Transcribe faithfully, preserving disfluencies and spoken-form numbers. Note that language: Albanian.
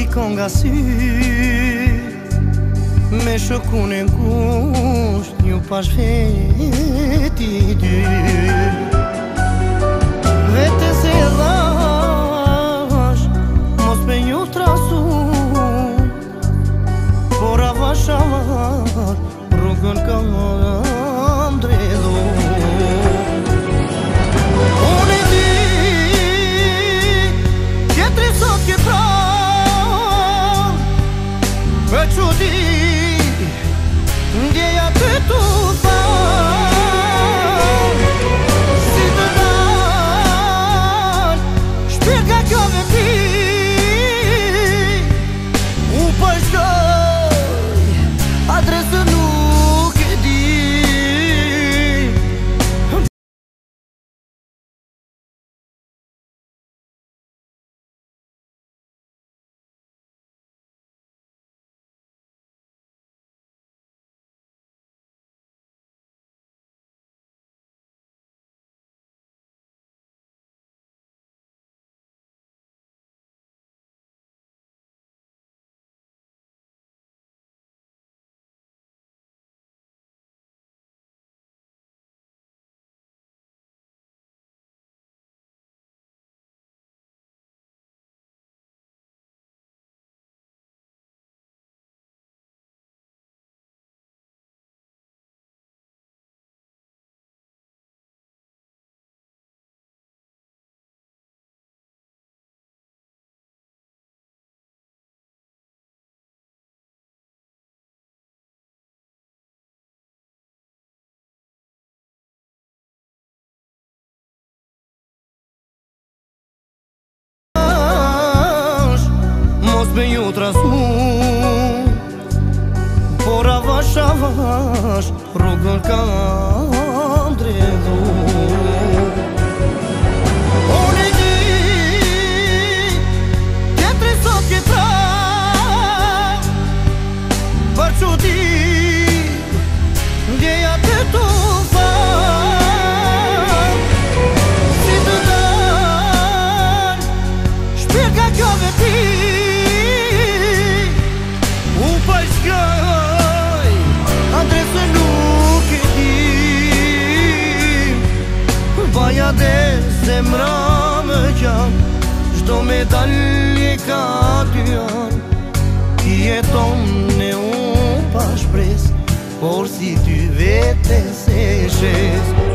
picon nga sy me shokun e ngusht një pash veti dy vete se dhash mos me një trasu por avash avash rrugën kam drejtu. Unë e di tjetri sot ke pra me që di ndjeja të tu tha si të dal shpirka kjo me ti u përshkoj adresën nuk e di. Me ju trasu por avash avash rrugën kam drejtu. Unë e di tjetri sot ke tra për që ti ndjeja të tu tha si të dal shpirka kjo me ti adresën nuk e di. Vaja dhe zemra më gjan çdo medalje ka dy anë ti jeton e unë pa shpres por si ty vete se shes.